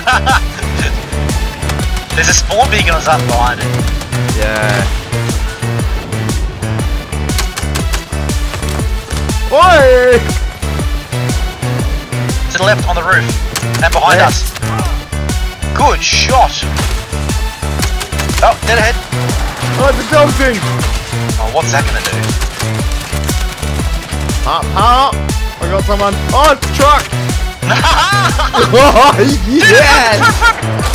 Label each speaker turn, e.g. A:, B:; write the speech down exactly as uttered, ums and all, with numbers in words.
A: There's a spawn beacon on something behind it.
B: Yeah. Oi!
A: To the left on the roof. And behind
B: Yeah.
A: us. Good shot. Oh, dead ahead.
B: Oh, the dog thing!
A: Oh, what's that gonna do?
B: Up, up! I got someone. Oh, truck! Oh, yes!